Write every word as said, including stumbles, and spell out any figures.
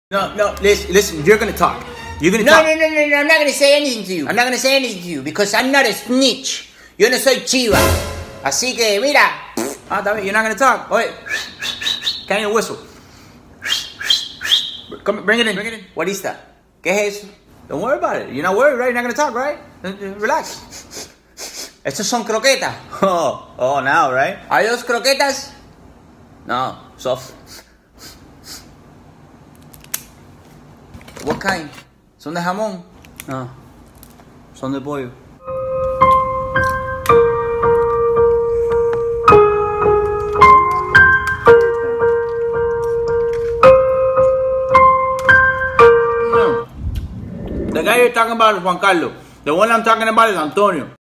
No, no, listen, listen, you're gonna talk. You're gonna No, talk. no, no, no, no, I'm not gonna say anything to you. I'm not gonna say anything to you because I'm not a snitch. Yo no soy chiva. Así que, mira. Ah, está bien, you're not gonna talk. Oye, can you whistle? Come, bring it in, bring it in. What is that? ¿Qué es eso? Don't worry about it. You're not worried, right? You're not gonna talk, right? Relax. Estos son croquetas. Oh, oh, now, right? ¿Hay dos croquetas? No, soft. What kind? ¿Son de jamón? No, son de pollo. The guy you're talking about is Juan Carlos. The one I'm talking about is Antonio.